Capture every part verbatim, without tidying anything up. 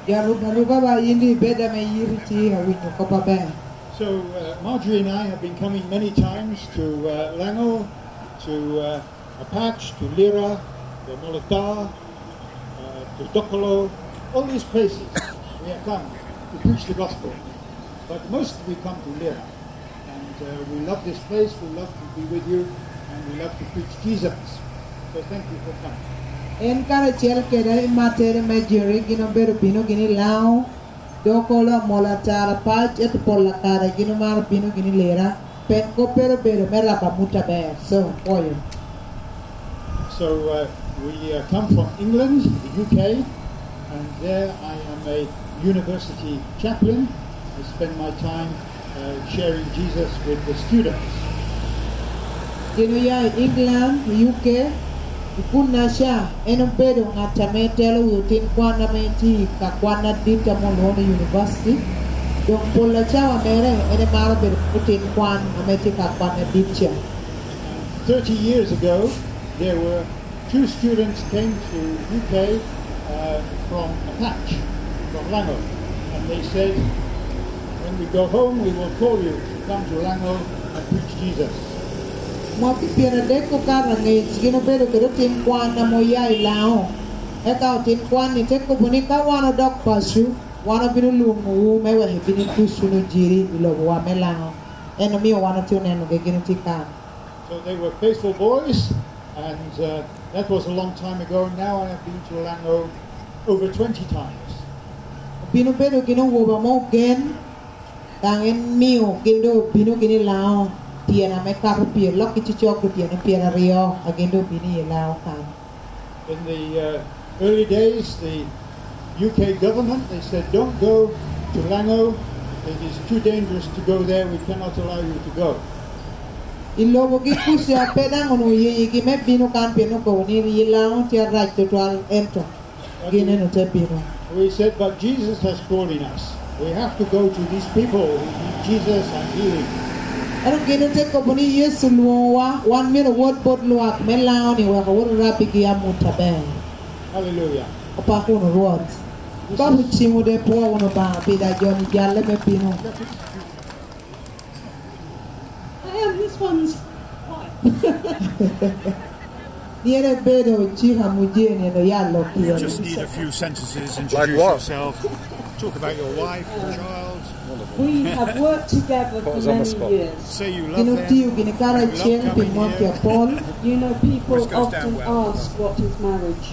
So uh, Marjorie and I have been coming many times to uh, Lango, to uh, Apache, to Lira, to Molota, uh, to Dokolo, all these places we have come to preach the gospel. But most we come to Lira, and uh, we love this place, we love to be with you, and we love to preach Jesus. So thank you for coming. En cara chel keda matere majori gino beru pino gini lao dokola molatara pach et pola cara gino mar pino gini lera pen ko pero beru merapa muta ber so oyo. So uh, we uh, come from England, the U K, and there I am a university chaplain. I spend my time uh, sharing Jesus with the students. Gino ya England, U K. Kuna sha eno bedo ngata metelo yutin kwana meti ka kwana dita molone university dong pola chawa mere ene maro bedo putin kwan ameti ka kwana ditcha. Thirty years ago, there were two students came to U K uh, from Apache, from Lango, and they said, when we go home, we will call you to come to Lango and preach Jesus. Mo pipiera deko kara nge gino bedo kedo tin kwan na mo yai lao eka tin kwan ni teko buni ka wana dok pasu wana binu lumu me we binu kusu no jiri ilo wa melao eno mi wana tune no ge gino tika. So they were faithful boys, and uh, that was a long time ago. Now I have been to Lango over twenty times. Binu bedo gino wo ba mo gen tangen miu gindo binu gini lao tiana me karu pia loki chichok tu tiana pia rio agendo bini lao kan. In the uh, early days, the U K government, they said, don't go to Lango, it is too dangerous to go there, we cannot allow you to go. Ilobo gi kusya pedang ono ye gi me binu kan pia no ko ni ri lao tia right to twelve ento gine no te binu. We said, but Jesus has calling us. We have to go to these people who need Jesus and healing. Ano gino te ko boni Yesu luwa one minute word bod luwa me lao ni wa ko rapi gi amuta ben. Hallelujah. Opa ko no word. Ba hu chimu de po ono ba bi da joni jalle me pino. I am this one's Niere bedo chiha mujeni no yallo You kiyo. just need a few sentences, introduce Like what? yourself, talk about your wife, your child. We have worked together for many years. Say you love Gino them. tiu gini kara You love chen coming pin mo here. kia pol. You know, people Always goes down often well. ask, what is marriage?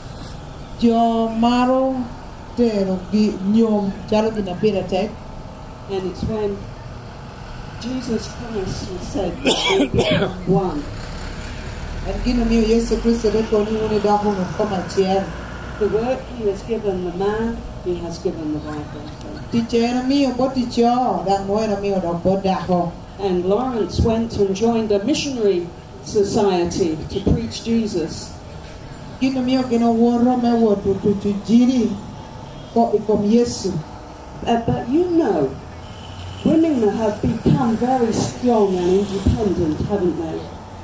Jo maro tero gi nyom chalo gina pira tek. And it's when Jesus Christ has said that we become one. And gino miyo Yesu Kristo de ko ni uni da hono koma chier. The work he has given the man, he has given the wife also. Tichera miyo bo ticho da moera miyo da bo da ho. And Lawrence went and joined a missionary society to preach Jesus. Gino miyo gino woro me wo tu tu tu jiri ko ikom Yesu. Uh, but you know, women have become very strong and independent, haven't they?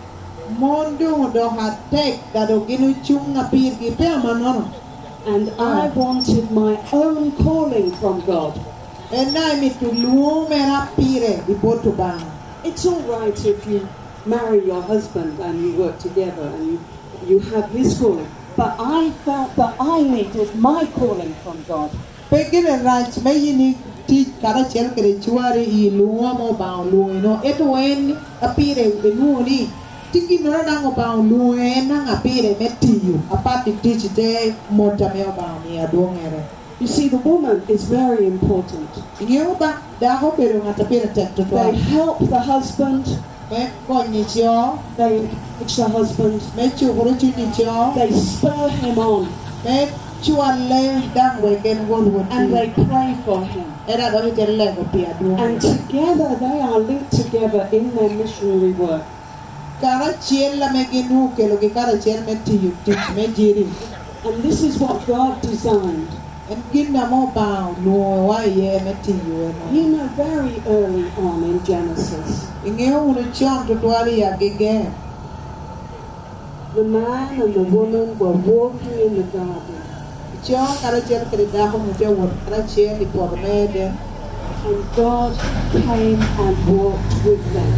Mondo do ha tek da do gino chunga pir gi pe manono. And I wanted my own calling from God. And I mi tu luo me ra pire di botu bang. It's all right if you marry your husband and you work together and you, you have his calling. But I felt that I needed my calling from God. Pegile rach me yini ti kara chel kere chuari I luo mo bang luo no eto wen apire de luo ni tiki no na ngo bang luo na apire metiyu apati teach de mota me bang ni adongere. You see, the woman is very important. Inyo ba da ho pero ngata pire tek to They help the husband. me konyi cho They encourage the husband. me chu horo chu ni cho They spur him on. me chuale dang we ken won won And they pray for him. era do te le ko pia do. And together they are linked together in their missionary work. Kara chel la me ginu ke lo ke kara chel me tiyu teach me jiri. And this is what God designed. En ginna mo ba luo wa ye me tiyu no. You know, very early on in Genesis, Ingeo unu chon to twali ya gege. the man and the woman were walking in the garden. Cho kara chen kere daho mo je won kara chen di por me de. And God came and walked with them.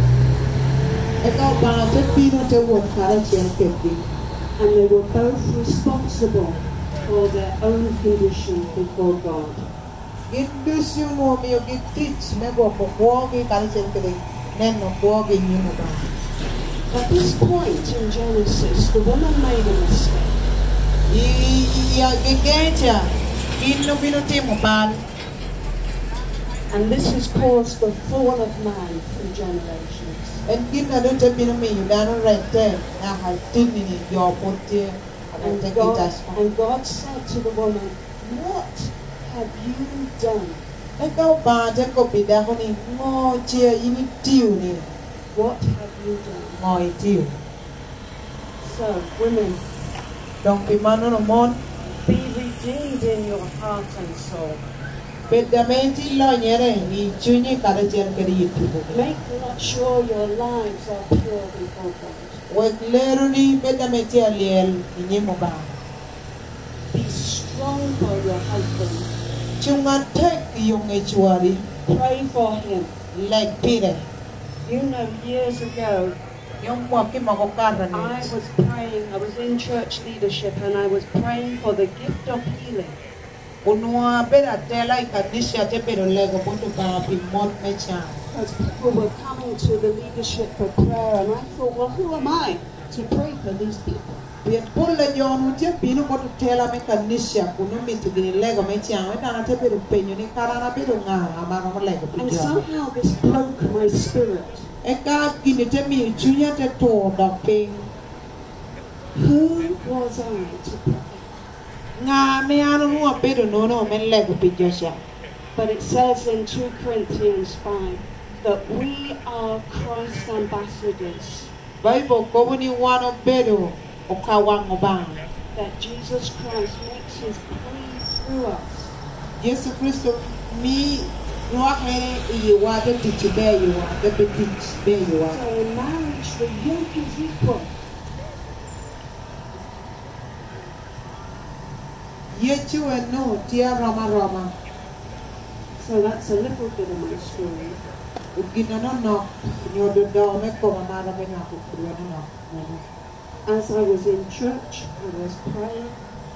Eka ba te pino te won kara chen kepi. And they were both responsible for their own condition before God. Indus yung mo mi yung teach me go ko ko ki kara chen kere nen no ko ki ni mo ba. At this point in Genesis, the woman made a mistake. I ya gegeja ino pino te mo ba. And this has caused the fall of man through generations. And kita do te pino mi yung dano right there. Na ha tin ni yo pote. And God, and God said to the woman, "What have you done?" Eka ba te ko pida ko ni mo che ini tiu ni. What have you done? Mo tiu. So, women, Don't be mano no mon. be redeemed in your heart and soul. Pedamenti lo nyere ni chunyi kara chen kere yitu. Make sure your lives are pure before God. Wek leru ni pedamenti aliel ni mo ba. Be strong for your husband. Chunga tek yung echuari Pray for him. like Peter. You know, years ago, Yung mo ki makokara ni. I was praying, I was in church leadership, and I was praying for the gift of healing. Unua pera tela ikanisha te pero lego punto ba pi mon mecha. As people were coming to the leadership for prayer, and I thought, well, who am I to pray for these people? Bien pulla yonu te pino ko tela me kanisha kuno mi tu gini lego mecha. We na te pero penyo ni karana pero nga amara mo lego And pi. somehow this broke my spirit. Eka gini te mi chunya te to da ping. Who was I to pray? Nga me ano mo pero no no men lego pi Joshua. But it says in two Corinthians five that we are Christ's ambassadors, Bible ko ni wano pero o kawang obang. that Jesus Christ makes his plea through us. Yesu Kristo mi roa here i wa de teach be you wa de be teach be you wa. So in marriage, the yoke is equal. Yechu no tia rama rama. So that's a little bit of my story. Ugina no no nyo do do me ko mama ra me na ku ku no no. As I was in church, I was praying,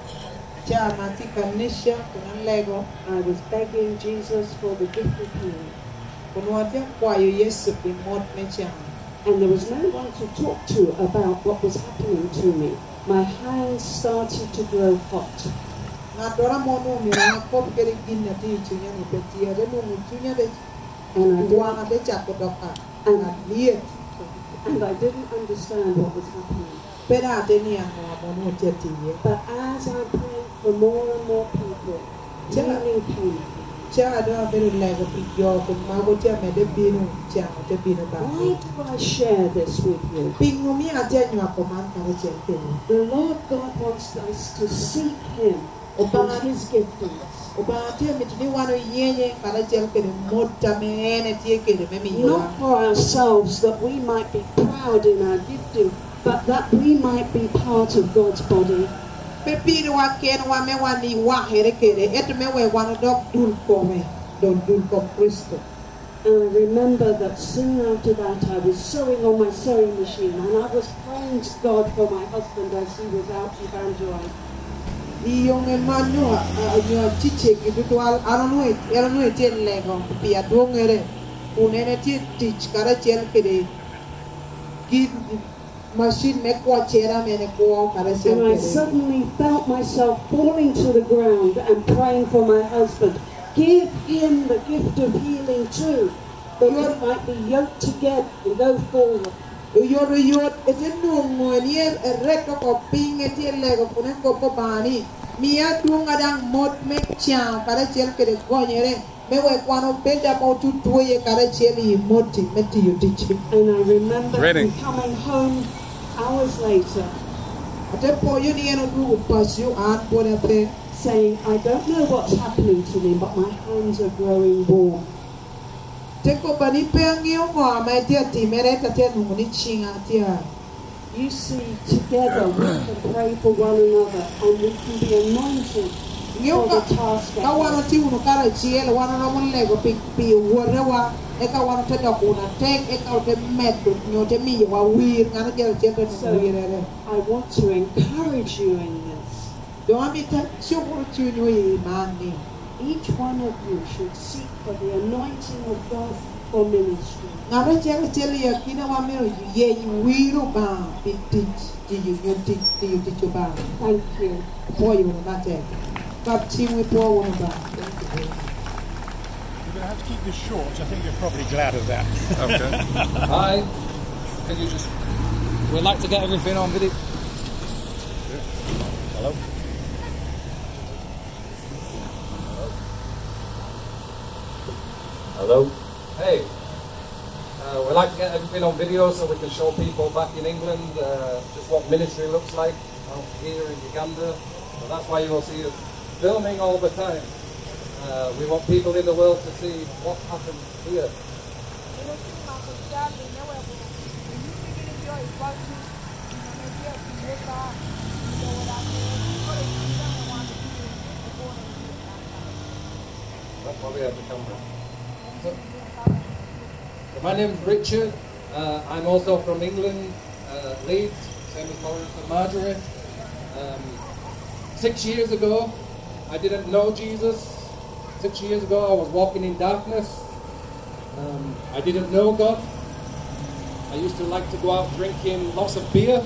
Cha mati kanisha kuna lego I was begging Jesus for the gift of healing. kuna tia kwa yo Yesu pi mod me cha. And there was no one to talk to about what was happening to me. My hands started to grow hot. Na dora mo no mi na ko kere ginna ti chunya ni petia de no chunya de And I wa didn't, na de cha ko doka. And- Na liet. and I didn't understand what was happening. Pera de ni ano mo no tia ti ye. But as I prayed for more and more people, healing came. Cha do be lego pi yo ko ma ko tia me de binu cha de binu ba. Why do I share this with you? Pingu mi atia nyu ko man ka de chen te. The Lord God wants us to seek Him and His giftings. Oba tia mi tini wano yenye ka de chen ke mota me ene tie ke de me mi yo. Not for ourselves that we might be proud in our gifting, but that we might be part of God's body. Pe pino wa ken wa me wa ni wa here ke de et me we wano dok dul ko me. Don dul ko Kristo. And I remember that soon after that I was sewing on my sewing machine, and I was praying to God for my husband as he was out evangelizing. Iyong emanu nyo chiche ki dual arano et arano et lego pi adongere unene ti teach kara chen ke de gi machine me ko chera me ne ko kara chen And I ke de. suddenly felt myself falling to the ground and praying for my husband. Give him the gift of healing too, that we might be yoked together and go forward. Yo yo et no mo ni reto ko ping et lego pune ko ko bani mia tunga dang mod me cha kara chen ke de ko nyere me we kwano benda mo tu tuye kara chen i moti me ti yo teach. And I remember Reading. him coming home hours later Ate po yun yan ang dugo pasyo at po na pe. saying, I don't know what's happening to me, but my hands are growing warm. Te ko ba ni pe ang iyong mo amay tiya ti mere ta tiya nung ni chinga tiya. you see, together we can pray for one another and we can be anointed for the task at ka wana hand. ti uno kara chiel wana no mon lego pi pi wore wa e ka wana te do kuna tek e ka te medo nyote mi wa wir ngana jero chete no wirere I want to encourage you in this. do ami ta chukuru chunyo i mani Each one of you should seek for the anointing of God for ministry. ngana jero chele ya kina wa mero ye wiro ba pi ti ti yu ti ti yu ti ba Thank you. po yu na te ka ti we po wo ba You're going to have to keep this short. I think you're probably glad of that. Okay. Hi. Can you just... We'd like to get everything on video. Hello. Hello. Hey. Uh, we'd like to get everything on video so we can show people back in England uh, just what ministry looks like out here in Uganda. So that's why you will see us filming all the time. Uh, we want people in the world to see what happens here. That's why we have the camera. So, so my name's Richard. Uh, I'm also from England, uh, Leeds, same as Lawrence and Marjorie. Um, six years ago, I didn't know Jesus. Six years ago, I was walking in darkness. Um, I didn't know God. I used to like to go out drinking lots of beer.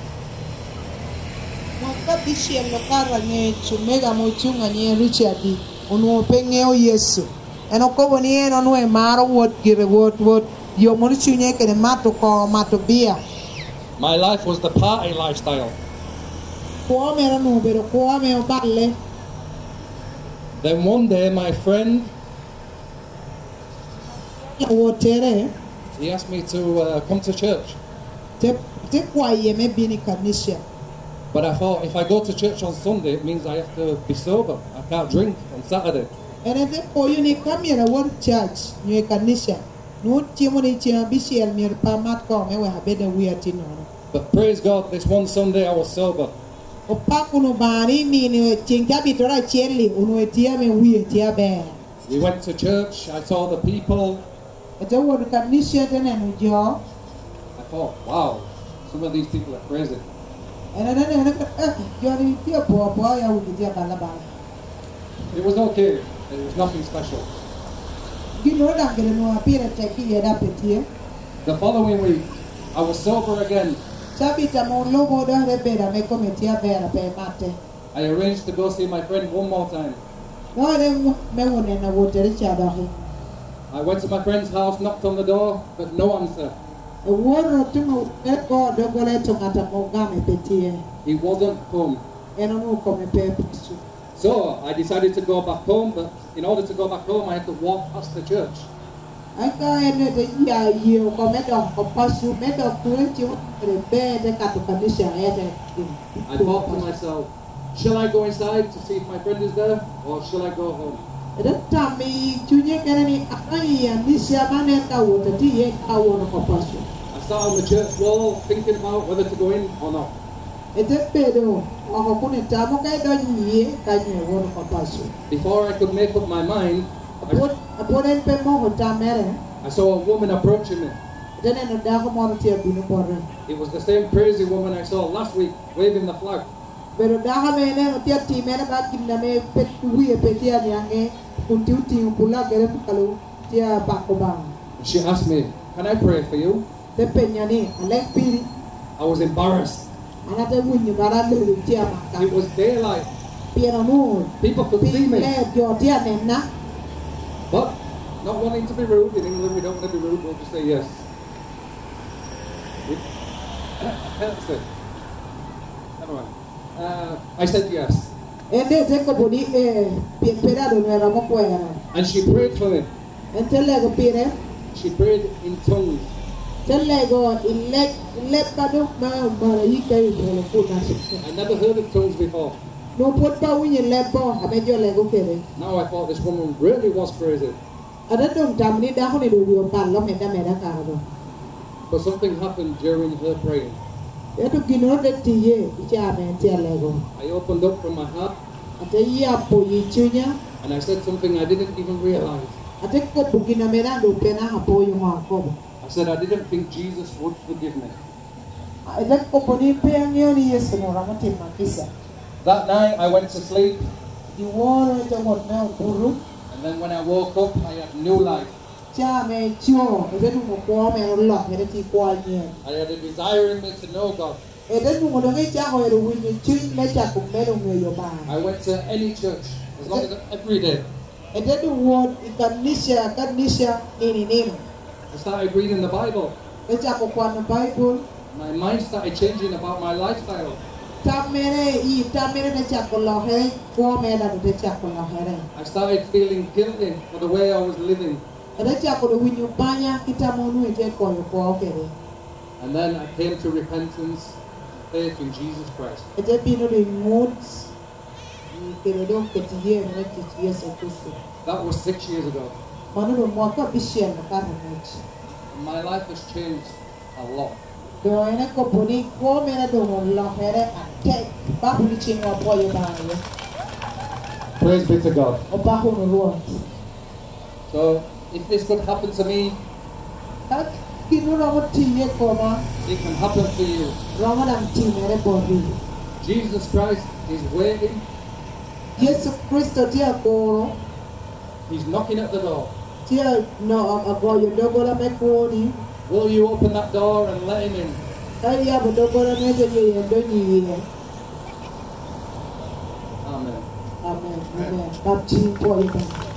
Maka bishia lokara nye chumega mochunga nye Richard onu penge o Yesu eno kobo ni eno no e maro wot gire wot wot yo moni chunye kene mato ko mato bia My life was the party lifestyle. ko me no bero ko me o balle. Then one day, my friend, Wotere he asked me to uh, come to church. te te kwa ye me bini kanisha But I thought, if I go to church on Sunday, it means I have to be sober. I can't drink on Saturday. ene te ko yo ni kamera wor church nye kanisha no timo ni tia bishia mi pa mat ko me we habede wiati no But praise God, this one Sunday I was sober. o pa kuno bari ni ni chinga bitora cheli uno tia me wiati abe We went to church, I saw the people. ete wor kanisha tene no jo I thought, wow, some of these people are crazy. ene ne ne eh yo ni tia po po ya wiati bala bala It was okay. It was nothing special. gino da gele no apira te ki era petie The following week, I was sober again. sabita mo lobo da rebera me kometia vera pe mate I arranged to go see my friend one more time. no ne me wona na wotere chada ho I went to my friend's house, knocked on the door, but no answer. e woro tumo e ko do gole to ngata mo game petie He wasn't home. eno no come pe pisu So I decided to go back home, but in order to go back home, I had to walk past the church. aka ene de ya yo ko me do ko pasu me do kuenti o be de ka to kanisha ete I thought to myself, shall I go inside to see if my friend is there, or shall I go home? ede tami chunye kene ni akai ya nisha mane ka wote ti ye ka wono ko pasu I sat on the church wall thinking about whether to go in or not. ete pedo ako kune tamo kai do nye ka nye wono ko pasu Before I could make up my mind, apod apod en pe mo tamere I saw a woman approaching me. dene no da ko mo ti abinu porre It was the same crazy woman I saw last week waving the flag. pero da ha me ne ti ti me na ba kinda me pe wi e pe ti ani ange kunti uti upula gere kalu ti ba ko ba She asked me, can I pray for you? te penyani ale piri I was embarrassed. ana te wunyi bara le ti ama ka It was daylight. piano no People could see me. le jo ti anena But not wanting to be rude, in England we don't want to be rude, we'll just say yes. It, anyway, uh, I said yes. ende te ko boni e pi pera do era mo ko era And she prayed for me. ente le go pire She prayed in tongues. te le go ile ile ka do ma bara yi kai do ko na I never heard of tongues before. no pot pa wunyi le bo abejo le go kere Now I thought this woman really was crazy. ada dong tam ni da ho ni do yo pa lo me da me da ka do But something happened during her praying. Etu gino de tiye cha men tia lego. I opened up from my heart Ate ya po yichunya. and I said something I didn't even realize. Ate ko bugina mena do pena hapo yung ako. I said I didn't think Jesus would forgive me. Ate ko poni peang yon Yesu no ramati makisa. That night I went to sleep, Di woro ito ngot na buru. and then when I woke up I had new life. Cha me chuo. Ete tu mo ko me lo ete ti kwa nye. I had a desire in me to know God. Ete tu mo do ngi cha ko ero winyi chin me cha ko me do me yo ba. I went to any church, as long as every day. Ete tu word ikanisha kanisha nini nini. I started reading the Bible. Ete ko kwa na Bible. My mind started changing about my lifestyle. Tamere i tamere na cha ko lo he ko me da de cha ko lo he. I started feeling guilty for the way I was living. Ete cha ko do winyi banya kita mo nu ete ko yo ko kere. And then I came to repentance, faith in Jesus Christ. Ete pino de moods. Kero do ketiye na ketiye Yesu Kristo. That was six years ago. Manu do mwaka bishia na kana mechi. And my life has changed a lot. Do ene ko poni ko me na do mo lo here ate ba puni chingo po yo ba yo. Praise be to God. O ba ho no ruo. So, if this could happen to me, Tak kinu na mo tiye ko ma. it can happen to you. Rama dam tiye re bodi. Jesus Christ is waiting. Yesu Kristo tia ko He's knocking at the door. tia no ago yo do go la me ko ni. Will you open that door and let him in? Ai ya bo do go la me je ye do ni ye. Amen. Amen. Amen. Baptism po yo.